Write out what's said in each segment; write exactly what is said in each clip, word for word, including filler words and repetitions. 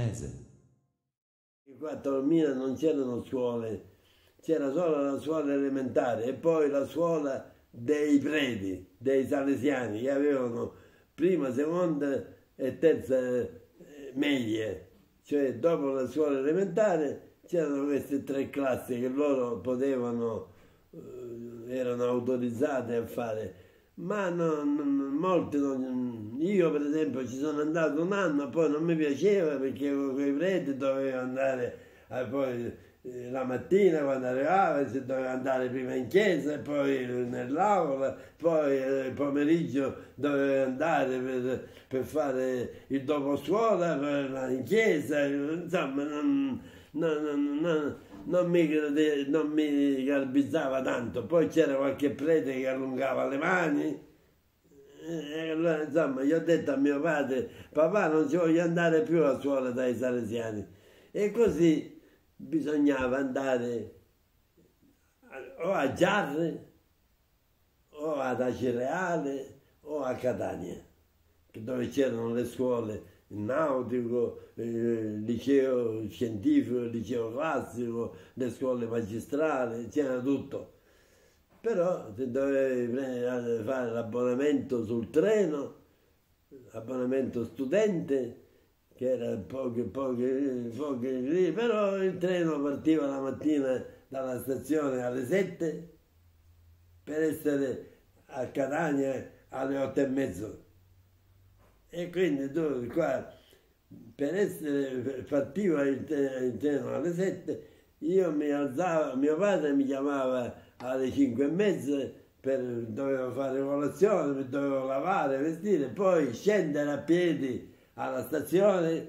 paese. Qua a Taormina non c'erano scuole, c'era solo la scuola elementare e poi la scuola dei preti, dei salesiani, che avevano prima, seconda e terza eh, medie, cioè dopo la scuola elementare c'erano queste tre classi che loro potevano, eh, erano autorizzate a fare, ma non, non, molti non, io per esempio ci sono andato un anno, poi non mi piaceva perché con i preti dovevo andare a, poi la mattina quando arrivava si doveva andare prima in chiesa e poi nell'aula, poi il pomeriggio doveva andare per, per fare il doposcuola in chiesa, insomma non, non, non, non, mi, non mi garbizzava tanto. Poi c'era qualche prete che allungava le mani, e allora, insomma, gli ho detto a mio padre: papà, non ci voglio andare più a scuola dai salesiani. E così bisognava andare o a Giarre o ad Acireale o a Catania, dove c'erano le scuole, il nautico, il liceo scientifico, il liceo classico, le scuole magistrali, c'era tutto. Però se dovevi fare l'abbonamento sul treno, abbonamento studente, che era pochi, pochi, pochi lì, però il treno partiva la mattina dalla stazione alle sette per essere a Catania alle otto e mezzo. E quindi tu qua, per essere, partiva il treno alle sette, io mi alzavo, mio padre mi chiamava alle cinque e mezza, per, dovevo fare colazione, dovevo lavare, vestire, poi scendere a piedi alla stazione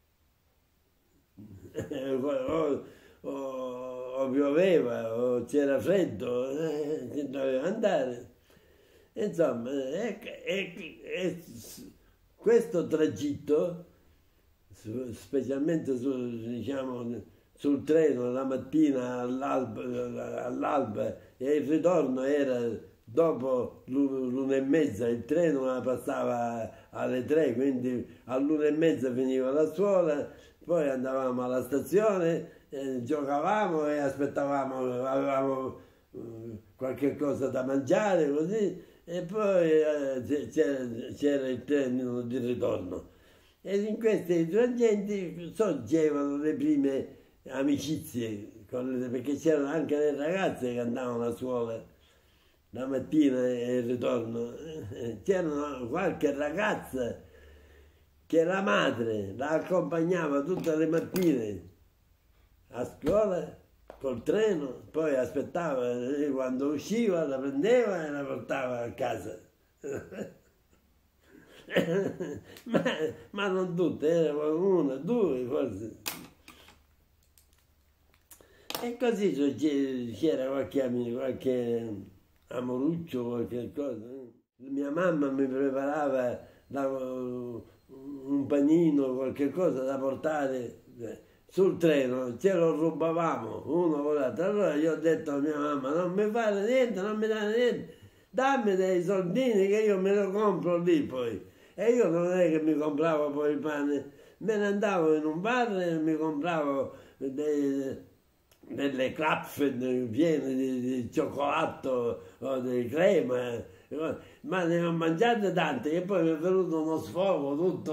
o, o, o pioveva o c'era freddo, eh, si doveva andare. Insomma, è, è, è, questo tragitto, specialmente sul, diciamo, sul treno la mattina all'alba, all'alba e il ritorno era dopo l'una e mezza, il treno passava alle tre, quindi all'una e mezza finiva la scuola, poi andavamo alla stazione, eh, giocavamo e aspettavamo, avevamo eh, qualche cosa da mangiare così, e poi eh, c'era, c'era il treno di ritorno. E in questi frangenti sorgevano le prime amicizie, le, perché c'erano anche le ragazze che andavano a scuola la mattina e il ritorno. C'era qualche ragazza che la madre la accompagnava tutte le mattine a scuola col treno, poi aspettava, quando usciva la prendeva e la portava a casa. ma, ma non tutte, era una, due forse. E così c'era qualche amico, qualche amoruccio, qualche cosa. Mia mamma mi preparava da, un panino, qualche cosa da portare sul treno, ce lo rubavamo uno con l'altro. Allora io ho detto a mia mamma: non mi fare niente, non mi dare niente, dammi dei soldini che io me lo compro lì poi. E io non è che mi compravo poi il pane, me ne andavo in un bar e mi compravo dei, delle clapfe piene di, di cioccolato o di crema, ma ne ho mangiate tante che poi mi è venuto uno sfogo tutto.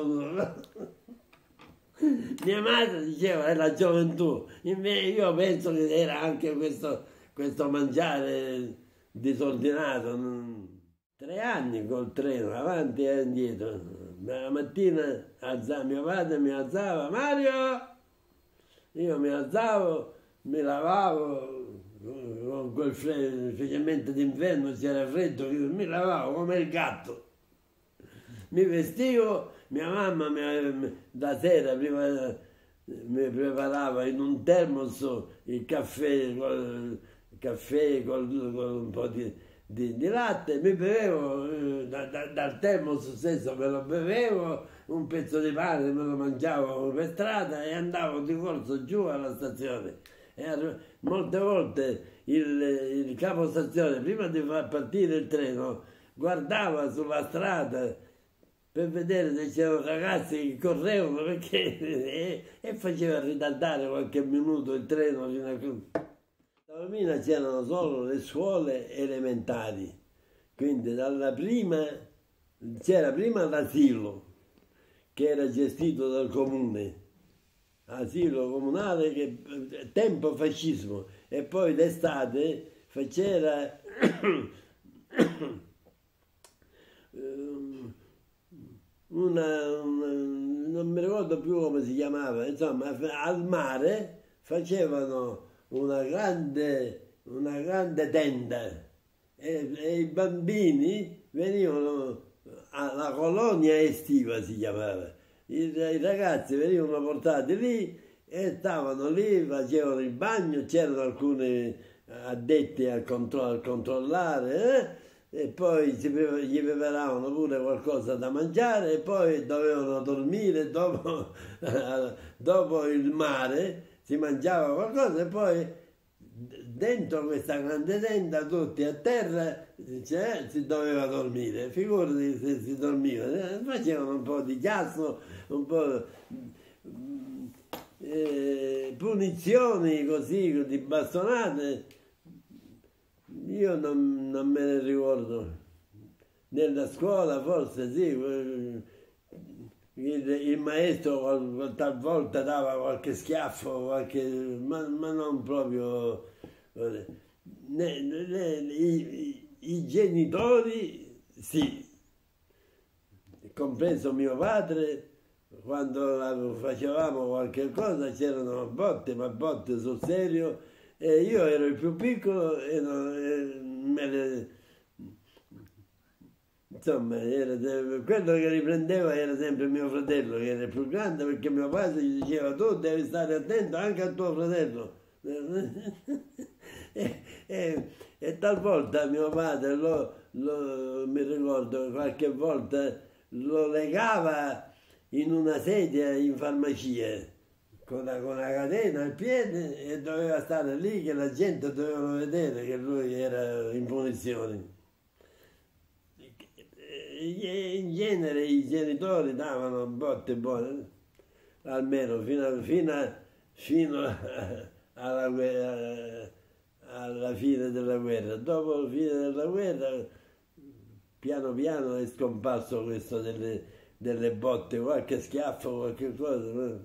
Mia madre diceva: è la gioventù. Invece io penso che era anche questo, questo mangiare disordinato. Tre anni col treno, avanti e indietro. La mattina alzava, mio padre mi alzava: Mario! Io mi alzavo, mi lavavo, con quel freddo, specialmente d'inverno c'era freddo, mi lavavo come il gatto. Mi vestivo, mia mamma mi, da sera prima mi preparava in un termos il caffè, col, il caffè con, con un po' di, di, di latte, mi bevevo, da, da, dal termos stesso me lo bevevo, un pezzo di pane me lo mangiavo per strada e andavo di corso giù alla stazione. E molte volte il, il capostazione, prima di far partire il treno, guardava sulla strada per vedere se c'erano ragazzi che correvano perché, e, e faceva ritardare qualche minuto il treno fino a... A Taormina c'erano solo le scuole elementari, quindi dalla prima c'era prima l'asilo che era gestito dal comune, asilo comunale, che tempo fascismo, e poi d'estate c'era una, una, non mi ricordo più come si chiamava, insomma, al mare facevano una grande, una grande tenda e, e i bambini venivano alla colonia estiva, si chiamava. I, i ragazzi venivano portati lì e stavano lì, facevano il bagno, c'erano alcuni addetti a, contro a controllare, eh? E poi gli preparavano pure qualcosa da mangiare e poi dovevano dormire dopo, dopo il mare. Si mangiava qualcosa e poi dentro questa grande tenda tutti a terra, cioè, si doveva dormire, figurati se si dormiva, facevano un po' di chiasso, un po' eh, punizioni così, di bastonate, io non, non me ne ricordo, nella scuola forse sì. Il, il maestro talvolta dava qualche schiaffo, qualche, ma, ma non proprio... Ne, ne, i, i genitori sì, compreso mio padre, quando facevamo qualche cosa c'erano botte, ma botte sul serio, e io ero il più piccolo e, non, e me le... Insomma, era, quello che riprendeva era sempre mio fratello, che era il più grande, perché mio padre gli diceva tu devi stare attento anche a tuo fratello. e, e, e talvolta mio padre, lo, lo, mi ricordo, qualche volta lo legava in una sedia in farmacia, con una, con una catena al piede, e doveva stare lì che la gente doveva vedere che lui era in punizione. In genere i genitori davano botte buone, almeno fino, a, fino, a, fino a, alla, alla fine della guerra. Dopo la fine della guerra, piano piano è scomparso questo delle, delle botte, qualche schiaffo, qualche cosa.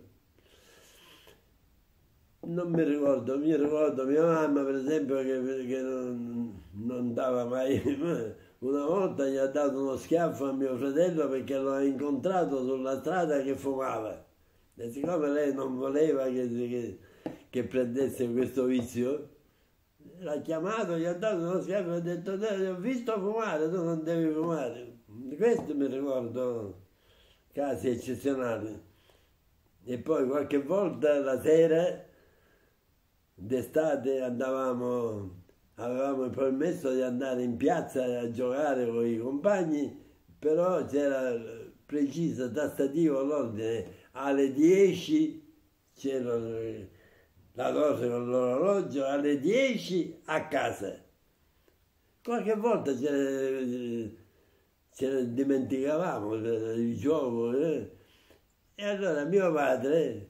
Non mi ricordo, mi ricordo mia mamma per esempio che, che non, non dava mai... Una volta gli ha dato uno schiaffo a mio fratello perché l'ho incontrato sulla strada che fumava. E siccome lei non voleva che, che, che prendesse questo vizio, l'ha chiamato, gli ha dato uno schiaffo e ha detto ti ho visto fumare, tu non devi fumare. Questo mi ricordo, casi eccezionali. E poi qualche volta la sera d'estate andavamo... Avevamo il permesso di andare in piazza a giocare con i compagni, però c'era preciso, tassativo l'ordine, alle dieci c'era la torre con l'orologio, alle dieci a casa. Qualche volta ce ne, ce ne dimenticavamo il gioco, eh? E allora mio padre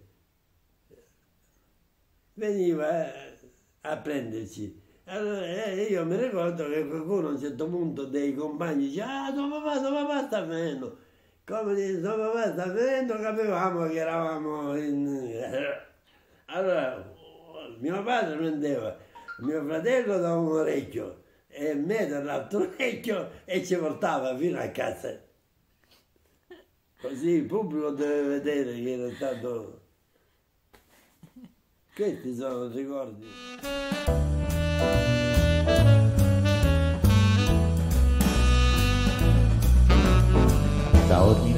veniva a prenderci. Allora, eh, io mi ricordo che qualcuno a un certo punto dei compagni diceva ah, tuo papà, tuo papà sta venendo. Come dice, tuo papà sta venendo, capivamo che eravamo in... Allora, mio padre prendeva mio fratello da un orecchio e me dall'altro orecchio e ci portava fino a casa. Così il pubblico deve vedere che era stato... Questi sono ricordi. Taormina